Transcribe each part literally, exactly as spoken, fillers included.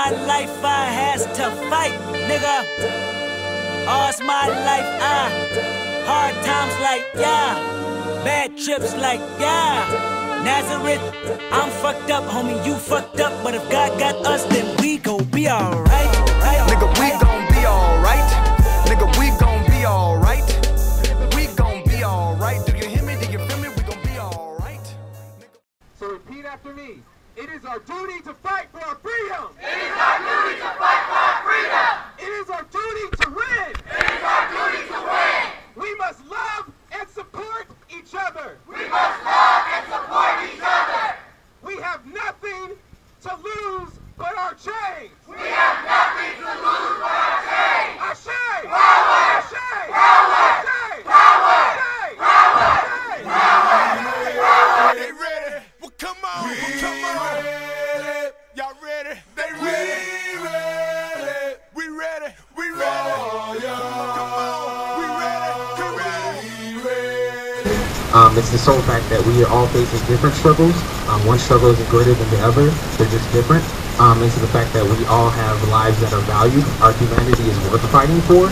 my life I has to fight, nigga. All's my life I hard times like yeah, bad trips like yeah. Nazareth, I'm fucked up, homie, you fucked up. But if God got us, then we gon' be alright. Nigga, we gon' be alright. Nigga, we gon' be alright. We gon' be alright. Do you hear me? Do you feel me? We gon' be alright. So repeat after me. It is our duty to fight for our freedom. It is our duty to fight for our freedom. It is our duty to win. It is our duty to win. We must love and support each other. We must love and support each other. We have nothing to lose but our chains. We have nothing to lose but our chains. Ashe! Power! Ashe! Power! Ashe! Power! Ashe! Power! Ashe! Power! They ready? Well, come on, well, come on. Y'all ready? They ready? We ready. We ready. We ready. Come on. We ready. We ready. Um, it's the sole fact that we are all facing different struggles. Um, one struggle isn't greater than the other. They're just different. Um, it's the fact that we all have lives that are valued. Our humanity is worth fighting for.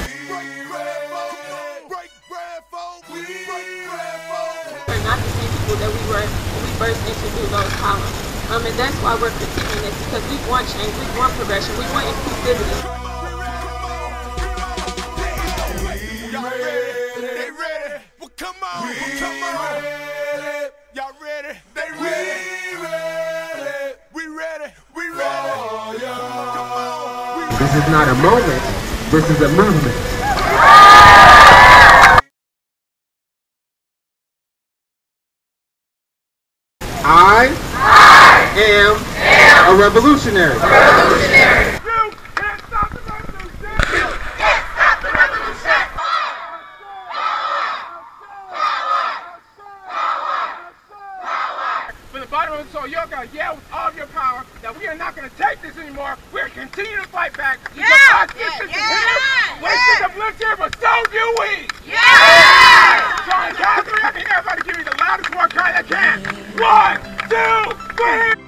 We're not the same people that we were when we first introduced those columns. Um, and that's why we're critiquing this, because we want change, we want progression, we want inclusivity. Y'all ready? They ready? Well, come on. Well, come on. Y'all ready? They ready? We ready. We ready. Come on. This is not a moment, this is a movement. I, I am, am a revolutionary. a revolutionary. You can't stop the revolution. You can't stop the revolution. From the bottom of the soul, y'all gotta yell with all of your power that we are not gonna take this anymore. We're gonna continue to fight back. Because Yeah, our sisters yeah, are here, yeah, wasted yeah. the bloodshed, but so do we. Yeah! So on count three, I think everybody give me the loudest one kind that can. One, two, three.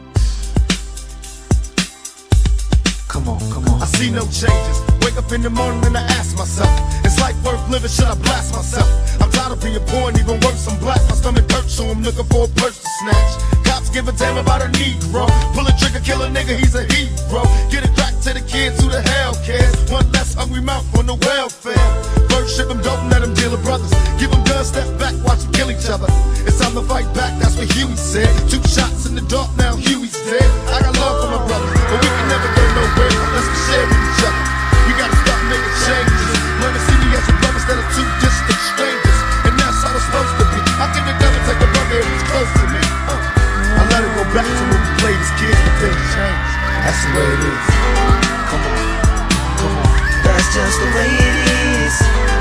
Come on, come on. I see no changes. Wake up in the morning and I ask myself, is life worth living? Should I blast myself? I'm tired of being poor and even worse, I'm black. My stomach hurts, so I'm looking for a purse to snatch. Cops give a damn about a Negro. Pull a trigger, kill a nigga, he's a hero. Get it back to the kids, who the hell cares? One less hungry mouth on the welfare. First ship them, don't let them deal with brothers. Give them guns, step back, watch them kill each other. It's time to fight back, that's what Huey said. Two shots in the dark, now Huey's dead. I got love for my brothers, but we can never go nowhere unless we share with each other. We gotta start making changes. Learn to see me as a brother instead of two distant strangers. And that's how it's supposed to be. How can the devil take a brother if he's close to me? Uh, I let it go back to when we played as kids, but things change. That's the way it is. Come on, come on. That's just the way it is.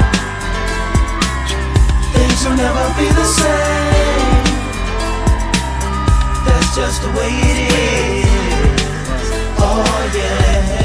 Things will never be the same. That's just the way it is. Oh yeah.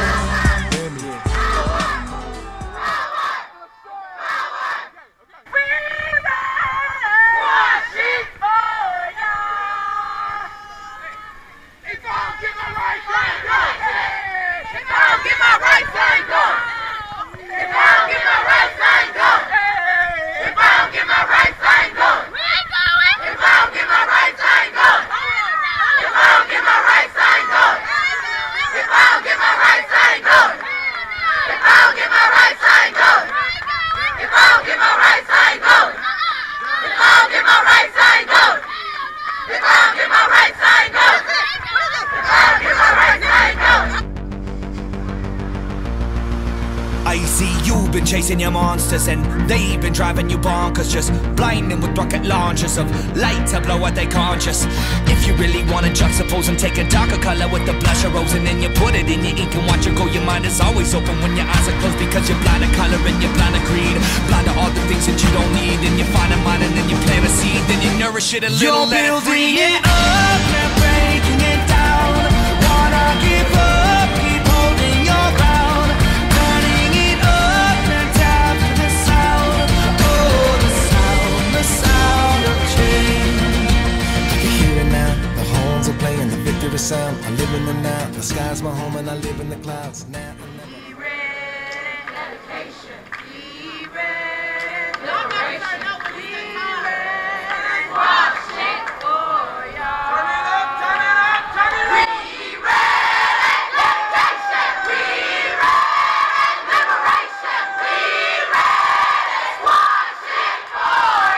I see you've been chasing your monsters and they've been driving you bonkers, just blinding with rocket launchers of light to blow out their conscious. If you really wanna juxtapose and take a darker color with the blush of rose and then you put it in your ink and watch it go, your mind is always open when your eyes are closed, because you're blind to color and you're blind to greed, blind to all the things that you don't need. And you find a mind and then you plant a seed, then you nourish it a little. You're building it up and breaking it down. Wanna give up, keep holding your ground. Turning it up and down to the sound. Oh, the sound, the sound of change. You can hear it now, the horns are playing, the victory sound. I live in the now, the sky's my home and I live in the clouds. Now and never. Be ready, dedication. Be ready, liberation. Be ready, watch it for y'all. Turn it up, turn it up, turn it up. Be ready, dedication. Be ready, liberation. Be ready, watch it for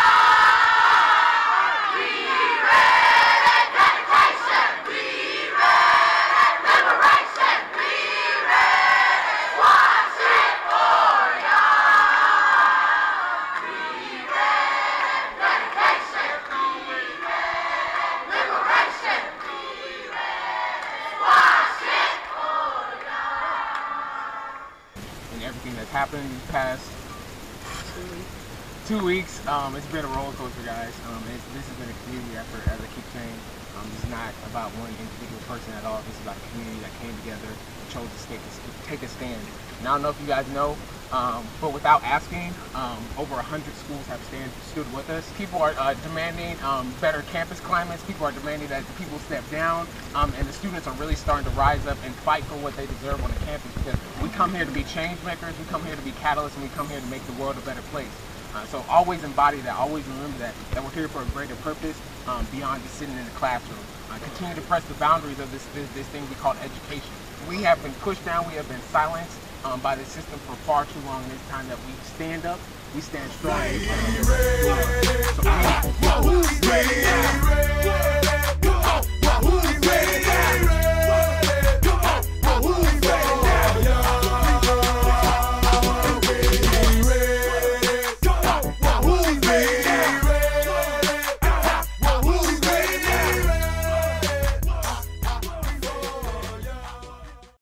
y'all. Be ready, dedication. Be ready, liberation. Be ready, watch it for y'all. Be ready, dedication. Be ready, liberation. Be ready, watch it for y'all. And everything that's happened these past two weeks, um, it's been a roller coaster, guys. Um, it's, this has been a community effort, as I keep saying. Um, it's not about one individual person at all. This is about a community that came together and chose to take a, take a stand. And I don't know if you guys know, um, but without asking, um, over one hundred schools have stand, stood with us. People are uh, demanding um, better campus climates. People are demanding that the people step down, um, and the students are really starting to rise up and fight for what they deserve on the campus, because we come here to be change makers, we come here to be catalysts, and we come here to make the world a better place. Uh, so always embody that, always remember that, that we're here for a greater purpose um, beyond just sitting in the classroom. Uh, continue to press the boundaries of this, this, this thing we call education. We have been pushed down, we have been silenced um, by the system for far too long, and it's time that we stand up, we stand strong. Be ready, So, be ready.